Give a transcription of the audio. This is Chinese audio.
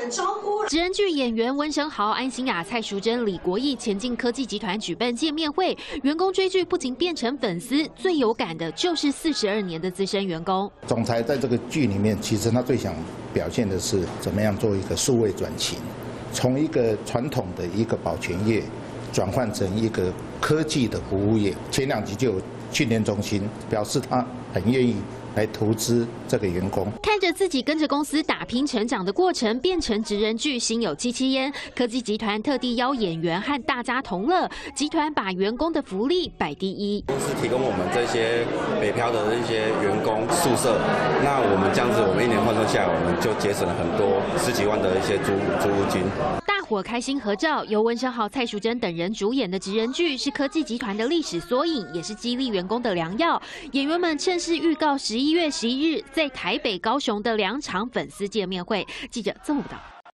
的招呼。职人剧演员温升豪、安心雅、蔡淑珍、李国毅前进科技集团举办见面会，员工追剧不仅变成粉丝，最有感的就是42年的资深员工。 总裁在这个剧里面，其实他最想表现的是怎么样做一个数位转型，从一个传统的一个保全业转换成一个科技的服务业。前2集就有训练中心，表示他很愿意来投资这个员工。 看着自己跟着公司打拼成长的过程，变成职人剧，心有戚戚焉。科技集团特地邀演员和大家同乐，集团把员工的福利摆第一。 公司提供我们这些北漂的一些员工宿舍，那我们这样子，我们1年换算下来，我们就节省了很多10几万的一些租屋金。 大伙开心合照，由温升豪、蔡淑珍等人主演的职人剧是科技集团的历史缩影，也是激励员工的良药。演员们趁势预告11月11日在台北、高雄的2场粉丝见面会。记者曾武报道。